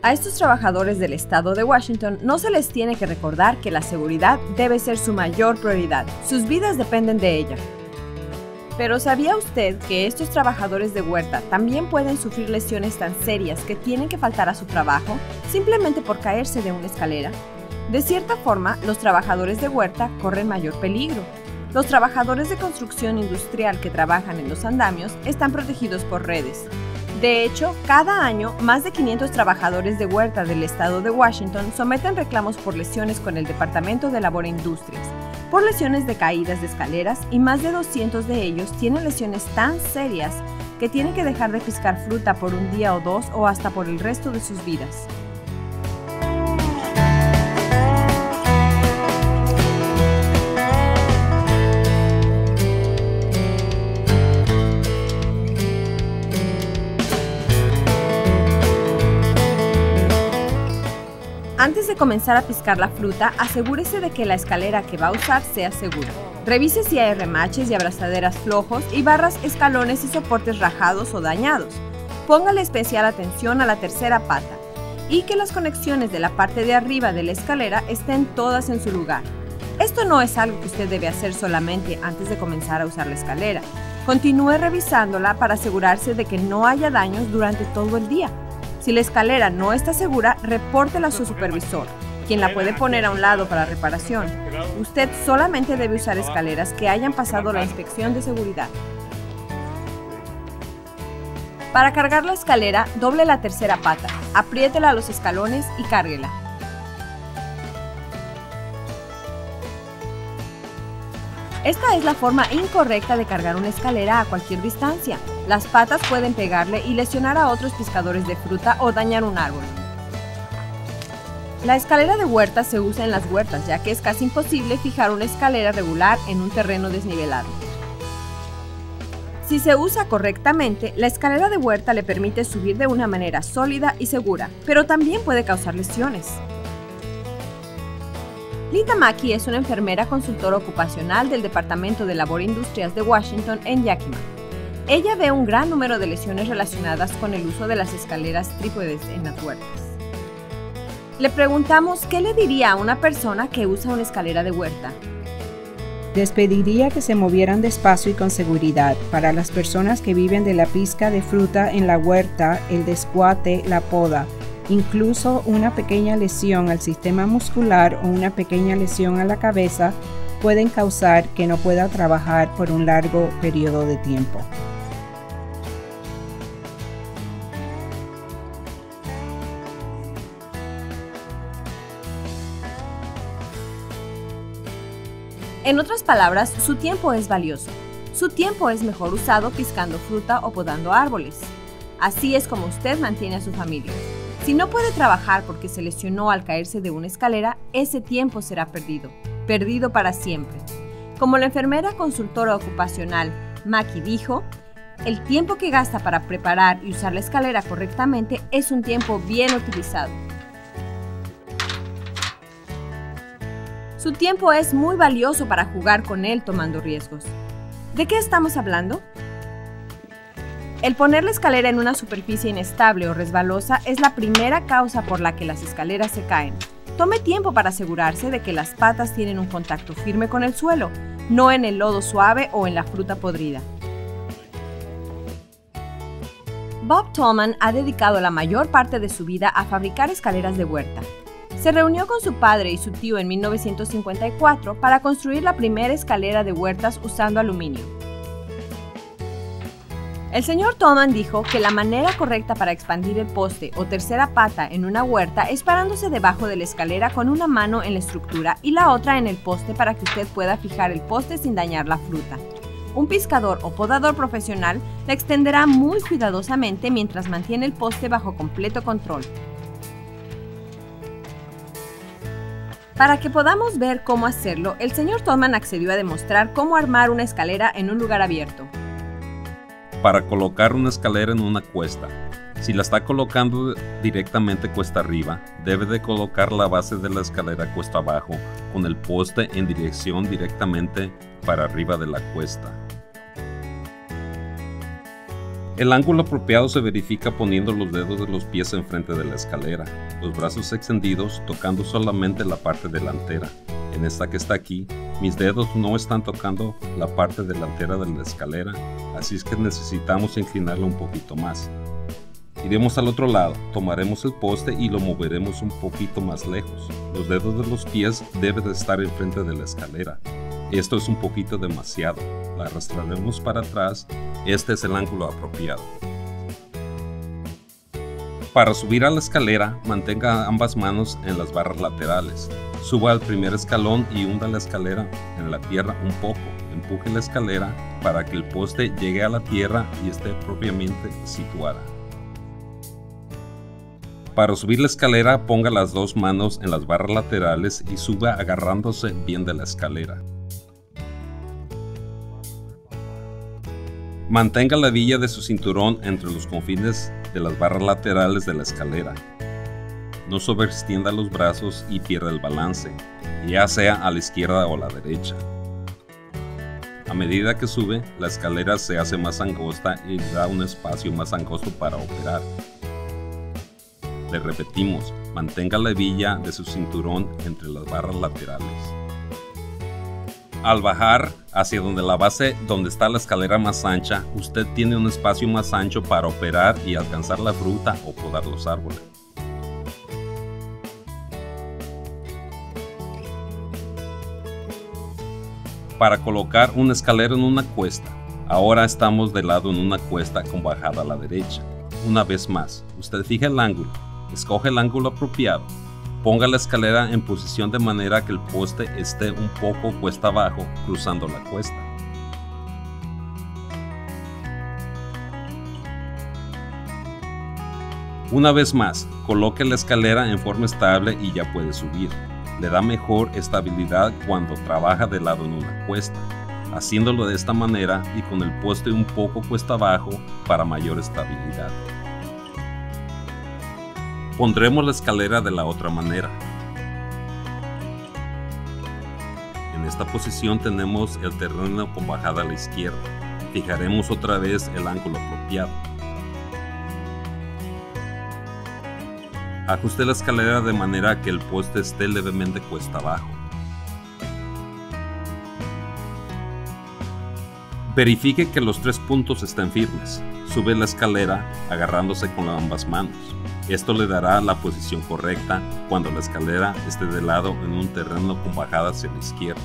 A estos trabajadores del estado de Washington no se les tiene que recordar que la seguridad debe ser su mayor prioridad. Sus vidas dependen de ella. Pero ¿sabía usted que estos trabajadores de huerta también pueden sufrir lesiones tan serias que tienen que faltar a su trabajo simplemente por caerse de una escalera? De cierta forma, los trabajadores de huerta corren mayor peligro. Los trabajadores de construcción industrial que trabajan en los andamios están protegidos por redes. De hecho, cada año, más de 500 trabajadores de huerta del estado de Washington someten reclamos por lesiones con el Departamento de Labor e Industrias, por lesiones de caídas de escaleras, y más de 200 de ellos tienen lesiones tan serias que tienen que dejar de piscar fruta por un día o dos o hasta por el resto de sus vidas. Antes de comenzar a piscar la fruta, asegúrese de que la escalera que va a usar sea segura. Revise si hay remaches y abrazaderas flojos y barras, escalones y soportes rajados o dañados. Póngale especial atención a la tercera pata y que las conexiones de la parte de arriba de la escalera estén todas en su lugar. Esto no es algo que usted debe hacer solamente antes de comenzar a usar la escalera. Continúe revisándola para asegurarse de que no haya daños durante todo el día. Si la escalera no está segura, repórtela a su supervisor, quien la puede poner a un lado para reparación. Usted solamente debe usar escaleras que hayan pasado la inspección de seguridad. Para cargar la escalera, doble la tercera pata, apriétela a los escalones y cárguela. Esta es la forma incorrecta de cargar una escalera a cualquier distancia. Las patas pueden pegarle y lesionar a otros piscadores de fruta o dañar un árbol. La escalera de huerta se usa en las huertas, ya que es casi imposible fijar una escalera regular en un terreno desnivelado. Si se usa correctamente, la escalera de huerta le permite subir de una manera sólida y segura, pero también puede causar lesiones. Linda Mackey es una enfermera consultora ocupacional del Departamento de Labor e Industrias de Washington en Yakima. Ella ve un gran número de lesiones relacionadas con el uso de las escaleras trípodes en las huertas. Le preguntamos qué le diría a una persona que usa una escalera de huerta. Les pediría que se movieran despacio y con seguridad. Para las personas que viven de la pizca de fruta en la huerta, el descuate, la poda, incluso una pequeña lesión al sistema muscular o una pequeña lesión a la cabeza pueden causar que no pueda trabajar por un largo periodo de tiempo. En otras palabras, su tiempo es valioso. Su tiempo es mejor usado piscando fruta o podando árboles. Así es como usted mantiene a su familia. Si no puede trabajar porque se lesionó al caerse de una escalera, ese tiempo será perdido para siempre. Como la enfermera consultora ocupacional Mackey dijo, el tiempo que gasta para preparar y usar la escalera correctamente es un tiempo bien utilizado. Su tiempo es muy valioso para jugar con él tomando riesgos. ¿De qué estamos hablando? El poner la escalera en una superficie inestable o resbalosa es la primera causa por la que las escaleras se caen. Tome tiempo para asegurarse de que las patas tienen un contacto firme con el suelo, no en el lodo suave o en la fruta podrida. Bob Tallman ha dedicado la mayor parte de su vida a fabricar escaleras de huerta. Se reunió con su padre y su tío en 1954 para construir la primera escalera de huertas usando aluminio. El señor Tallman dijo que la manera correcta para expandir el poste o tercera pata en una huerta es parándose debajo de la escalera con una mano en la estructura y la otra en el poste para que usted pueda fijar el poste sin dañar la fruta. Un piscador o podador profesional la extenderá muy cuidadosamente mientras mantiene el poste bajo completo control. Para que podamos ver cómo hacerlo, el señor Tallman accedió a demostrar cómo armar una escalera en un lugar abierto. Para colocar una escalera en una cuesta. Si la está colocando directamente cuesta arriba, debe de colocar la base de la escalera cuesta abajo, con el poste en dirección directamente para arriba de la cuesta. El ángulo apropiado se verifica poniendo los dedos de los pies enfrente de la escalera, los brazos extendidos tocando solamente la parte delantera. En esta que está aquí, mis dedos no están tocando la parte delantera de la escalera, así es que necesitamos inclinarlo un poquito más. Iremos al otro lado, tomaremos el poste y lo moveremos un poquito más lejos. Los dedos de los pies deben de estar enfrente de la escalera. Esto es un poquito demasiado. La arrastraremos para atrás. Este es el ángulo apropiado. Para subir a la escalera, mantenga ambas manos en las barras laterales. Suba al primer escalón y hunda la escalera en la tierra un poco. Empuje la escalera para que el poste llegue a la tierra y esté propiamente situada. Para subir la escalera, ponga las dos manos en las barras laterales y suba agarrándose bien de la escalera. Mantenga la villa de su cinturón entre los confines de las barras laterales de la escalera. No sobreextienda los brazos y pierda el balance, ya sea a la izquierda o a la derecha. A medida que sube, la escalera se hace más angosta y le da un espacio más angosto para operar. Le repetimos, mantenga la villa de su cinturón entre las barras laterales. Al bajar hacia la base donde está la escalera más ancha, usted tiene un espacio más ancho para operar y alcanzar la fruta o podar los árboles. Para colocar una escalera en una cuesta, ahora estamos de lado en una cuesta con bajada a la derecha. Una vez más, usted fija el ángulo, escoge el ángulo apropiado. Ponga la escalera en posición de manera que el poste esté un poco cuesta abajo, cruzando la cuesta. Una vez más, coloque la escalera en forma estable y ya puede subir. Le da mejor estabilidad cuando trabaja de lado en una cuesta, haciéndolo de esta manera y con el poste un poco cuesta abajo para mayor estabilidad. Pondremos la escalera de la otra manera. En esta posición tenemos el terreno con bajada a la izquierda. Fijaremos otra vez el ángulo apropiado. Ajuste la escalera de manera que el poste esté levemente cuesta abajo. Verifique que los tres puntos estén firmes. Sube la escalera agarrándose con ambas manos. Esto le dará la posición correcta cuando la escalera esté de lado en un terreno con bajada hacia la izquierda.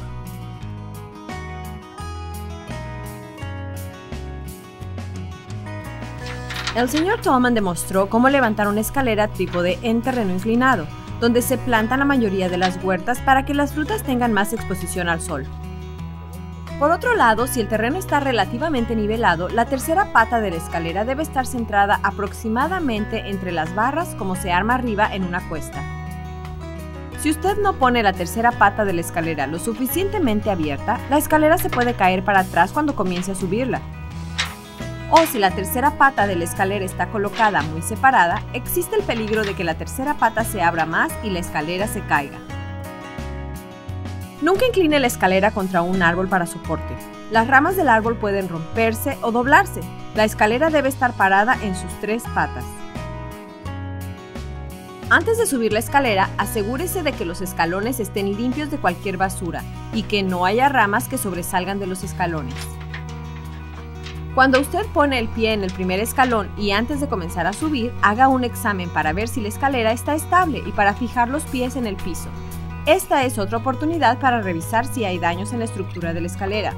El señor Tallman demostró cómo levantar una escalera trípode en terreno inclinado, donde se plantan la mayoría de las huertas para que las frutas tengan más exposición al sol. Por otro lado, si el terreno está relativamente nivelado, la tercera pata de la escalera debe estar centrada aproximadamente entre las barras como se arma arriba en una cuesta. Si usted no pone la tercera pata de la escalera lo suficientemente abierta, la escalera se puede caer para atrás cuando comience a subirla. O si la tercera pata de la escalera está colocada muy separada, existe el peligro de que la tercera pata se abra más y la escalera se caiga. Nunca incline la escalera contra un árbol para soporte. Las ramas del árbol pueden romperse o doblarse. La escalera debe estar parada en sus tres patas. Antes de subir la escalera, asegúrese de que los escalones estén limpios de cualquier basura y que no haya ramas que sobresalgan de los escalones. Cuando usted pone el pie en el primer escalón y antes de comenzar a subir, haga un examen para ver si la escalera está estable y para fijar los pies en el piso. Esta es otra oportunidad para revisar si hay daños en la estructura de la escalera.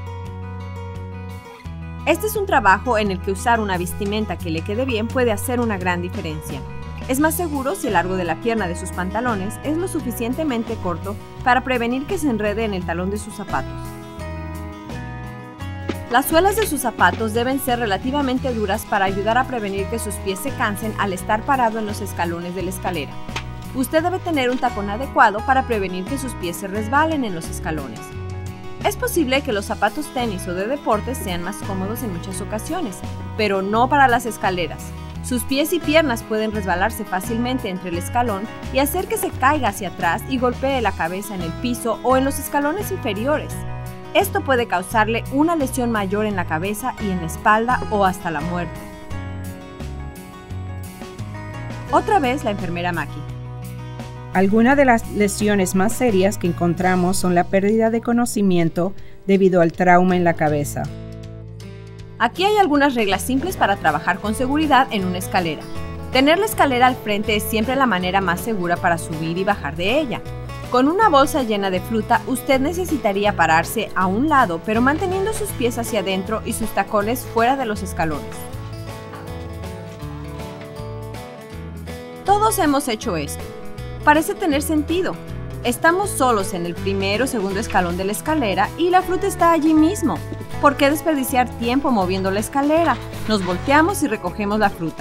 Este es un trabajo en el que usar una vestimenta que le quede bien puede hacer una gran diferencia. Es más seguro si el largo de la pierna de sus pantalones es lo suficientemente corto para prevenir que se enrede en el talón de sus zapatos. Las suelas de sus zapatos deben ser relativamente duras para ayudar a prevenir que sus pies se cansen al estar parado en los escalones de la escalera. Usted debe tener un tacón adecuado para prevenir que sus pies se resbalen en los escalones. Es posible que los zapatos tenis o de deportes sean más cómodos en muchas ocasiones, pero no para las escaleras. Sus pies y piernas pueden resbalarse fácilmente entre el escalón y hacer que se caiga hacia atrás y golpee la cabeza en el piso o en los escalones inferiores. Esto puede causarle una lesión mayor en la cabeza y en la espalda o hasta la muerte. Otra vez la enfermera Maki. Algunas de las lesiones más serias que encontramos son la pérdida de conocimiento debido al trauma en la cabeza. Aquí hay algunas reglas simples para trabajar con seguridad en una escalera. Tener la escalera al frente es siempre la manera más segura para subir y bajar de ella. Con una bolsa llena de fruta, usted necesitaría pararse a un lado, pero manteniendo sus pies hacia adentro y sus tacones fuera de los escalones. Todos hemos hecho esto. Parece tener sentido. Estamos solos en el primero o segundo escalón de la escalera y la fruta está allí mismo. ¿Por qué desperdiciar tiempo moviendo la escalera? Nos volteamos y recogemos la fruta.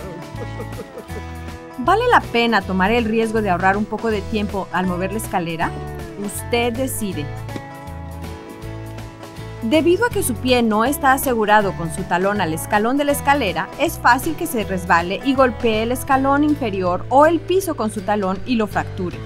¿Vale la pena tomar el riesgo de ahorrar un poco de tiempo al mover la escalera? Usted decide. Debido a que su pie no está asegurado con su talón al escalón de la escalera, es fácil que se resbale y golpee el escalón inferior o el piso con su talón y lo fracture.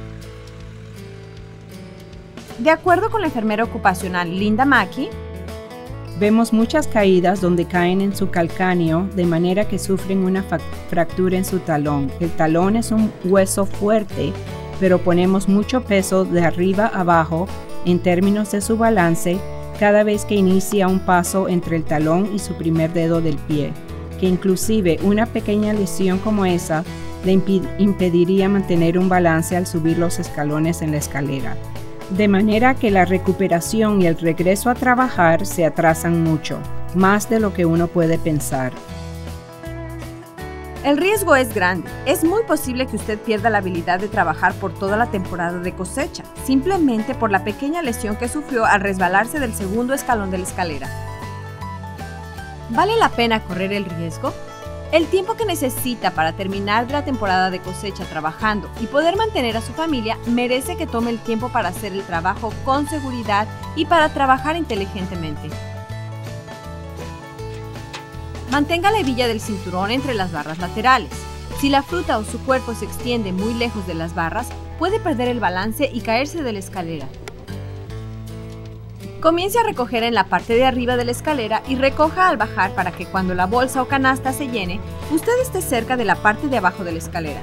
De acuerdo con la enfermera ocupacional Linda Maki, vemos muchas caídas donde caen en su calcáneo de manera que sufren una fractura en su talón. El talón es un hueso fuerte, pero ponemos mucho peso de arriba a abajo en términos de su balance cada vez que inicia un paso entre el talón y su primer dedo del pie, que inclusive una pequeña lesión como esa le impediría mantener un balance al subir los escalones en la escalera. De manera que la recuperación y el regreso a trabajar se atrasan mucho, más de lo que uno puede pensar. El riesgo es grande. Es muy posible que usted pierda la habilidad de trabajar por toda la temporada de cosecha, simplemente por la pequeña lesión que sufrió al resbalarse del segundo escalón de la escalera. ¿Vale la pena correr el riesgo? El tiempo que necesita para terminar la temporada de cosecha trabajando y poder mantener a su familia merece que tome el tiempo para hacer el trabajo con seguridad y para trabajar inteligentemente. Mantenga la hebilla del cinturón entre las barras laterales. Si la fruta o su cuerpo se extiende muy lejos de las barras, puede perder el balance y caerse de la escalera. Comience a recoger en la parte de arriba de la escalera y recoja al bajar para que cuando la bolsa o canasta se llene, usted esté cerca de la parte de abajo de la escalera.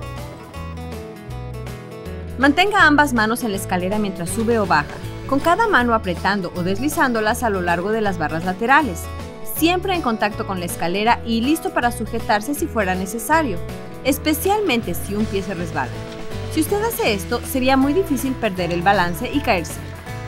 Mantenga ambas manos en la escalera mientras sube o baja, con cada mano apretando o deslizándolas a lo largo de las barras laterales, siempre en contacto con la escalera y listo para sujetarse si fuera necesario, especialmente si un pie se resbala. Si usted hace esto, sería muy difícil perder el balance y caerse.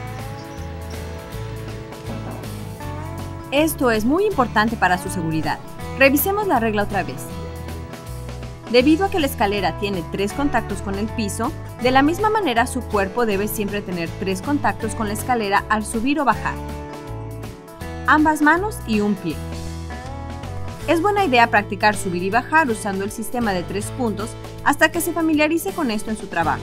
Esto es muy importante para su seguridad. Revisemos la regla otra vez. Debido a que la escalera tiene 3 contactos con el piso, de la misma manera su cuerpo debe siempre tener 3 contactos con la escalera al subir o bajar. Ambas manos y un pie. Es buena idea practicar subir y bajar usando el sistema de 3 puntos hasta que se familiarice con esto en su trabajo.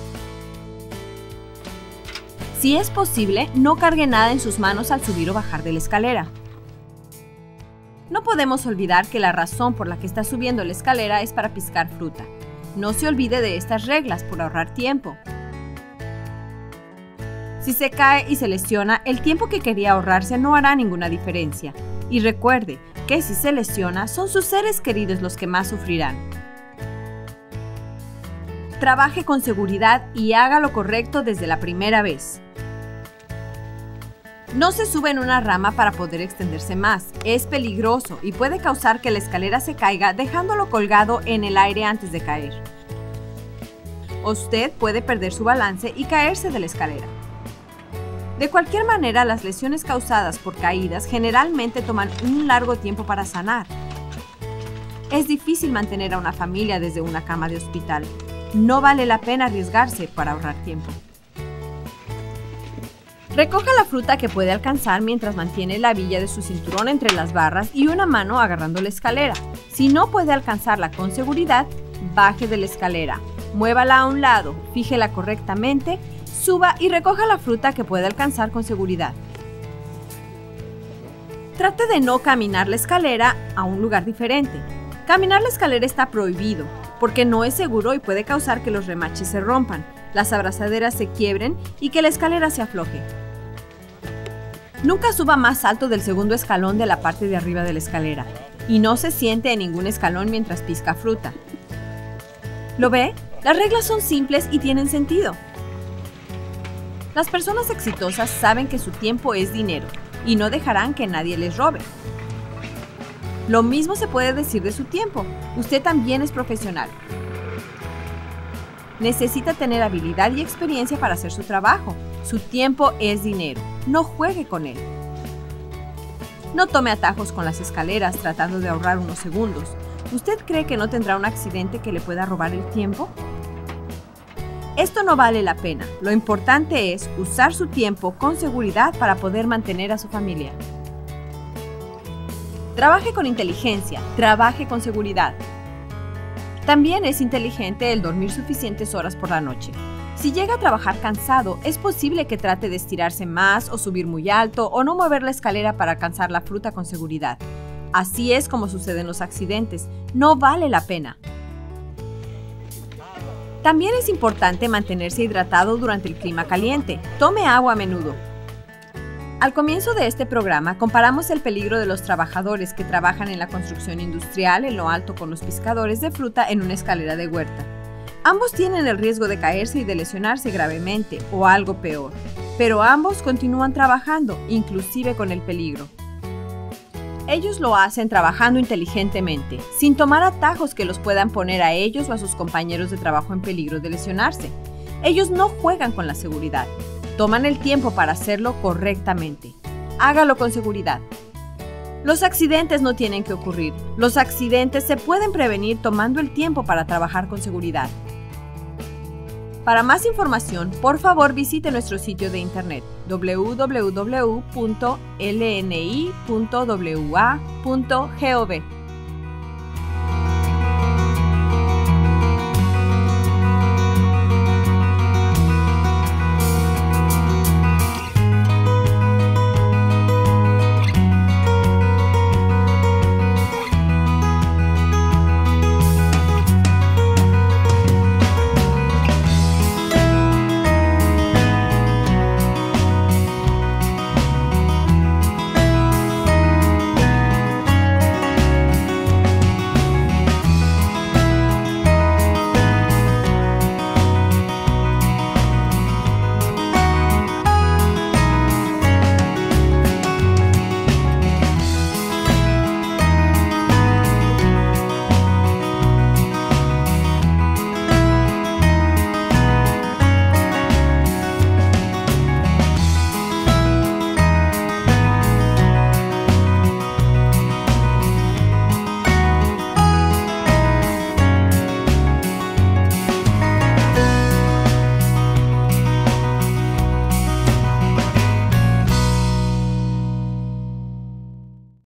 Si es posible, no cargue nada en sus manos al subir o bajar de la escalera. No podemos olvidar que la razón por la que está subiendo la escalera es para piscar fruta. No se olvide de estas reglas por ahorrar tiempo. Si se cae y se lesiona, el tiempo que quería ahorrarse no hará ninguna diferencia. Y recuerde que si se lesiona, son sus seres queridos los que más sufrirán. Trabaje con seguridad y haga lo correcto desde la primera vez. No se sube en una rama para poder extenderse más. Es peligroso y puede causar que la escalera se caiga dejándolo colgado en el aire antes de caer. Usted puede perder su balance y caerse de la escalera. De cualquier manera, las lesiones causadas por caídas generalmente toman un largo tiempo para sanar. Es difícil mantener a una familia desde una cama de hospital. No vale la pena arriesgarse para ahorrar tiempo. Recoja la fruta que puede alcanzar mientras mantiene la hebilla de su cinturón entre las barras y una mano agarrando la escalera. Si no puede alcanzarla con seguridad, baje de la escalera, muévala a un lado, fíjela correctamente, suba y recoja la fruta que puede alcanzar con seguridad. Trate de no caminar la escalera a un lugar diferente. Caminar la escalera está prohibido, porque no es seguro y puede causar que los remaches se rompan, las abrazaderas se quiebren y que la escalera se afloje. Nunca suba más alto del segundo escalón de la parte de arriba de la escalera y no se siente en ningún escalón mientras pisca fruta. ¿Lo ve? Las reglas son simples y tienen sentido. Las personas exitosas saben que su tiempo es dinero y no dejarán que nadie les robe. Lo mismo se puede decir de su tiempo. Usted también es profesional. Necesita tener habilidad y experiencia para hacer su trabajo. Su tiempo es dinero. No juegue con él. No tome atajos con las escaleras tratando de ahorrar unos segundos. ¿Usted cree que no tendrá un accidente que le pueda robar el tiempo? Esto no vale la pena. Lo importante es usar su tiempo con seguridad para poder mantener a su familia. Trabaje con inteligencia, trabaje con seguridad. También es inteligente el dormir suficientes horas por la noche. Si llega a trabajar cansado, es posible que trate de estirarse más o subir muy alto o no mover la escalera para alcanzar la fruta con seguridad. Así es como suceden los accidentes. No vale la pena. También es importante mantenerse hidratado durante el clima caliente. Tome agua a menudo. Al comienzo de este programa, comparamos el peligro de los trabajadores que trabajan en la construcción industrial en lo alto con los pescadores de fruta en una escalera de huerta. Ambos tienen el riesgo de caerse y de lesionarse gravemente o algo peor, pero ambos continúan trabajando, inclusive con el peligro. Ellos lo hacen trabajando inteligentemente, sin tomar atajos que los puedan poner a ellos o a sus compañeros de trabajo en peligro de lesionarse. Ellos no juegan con la seguridad. Toman el tiempo para hacerlo correctamente. Hágalo con seguridad. Los accidentes no tienen que ocurrir. Los accidentes se pueden prevenir tomando el tiempo para trabajar con seguridad. Para más información, por favor visite nuestro sitio de internet www.lni.wa.gov.